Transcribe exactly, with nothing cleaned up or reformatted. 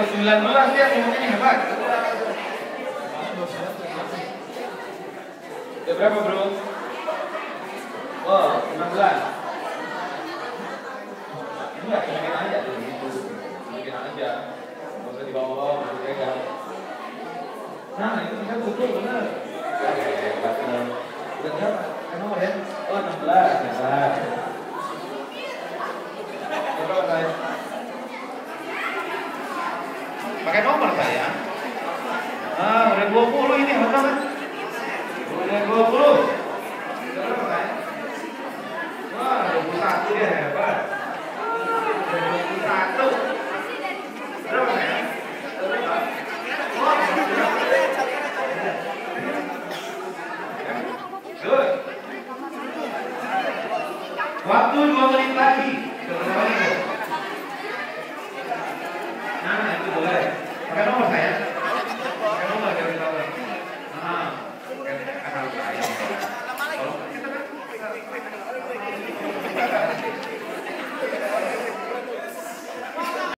sembilan belas dia ngomongnya hebat. Udah berapa bro? Oh, enam belas. Enggak, mungkin aja tuh gitu. Mungkin aja. Nggak usah dibawa-bawa, nggak usah pegang. Nah, itu kan betul benar. Hebat benar. Udah berapa? Kan nomor ya? Oh, enam belas. Hebat. Berapa saya? Pakai nomor saya. Ah, udah dua puluh ini, betul kan? Udah dua puluh. Berapa saya? Wah, dua puluh satu dia hebat. Udah dua puluh satu. Berapa saya? Berapa? Oh, good. Waktu dua menit lagi. Nah, itu boleh. Pakai nomor saya. Pakai nomor dari nomor. Nah, pakai nomor saya. Kalau kita kan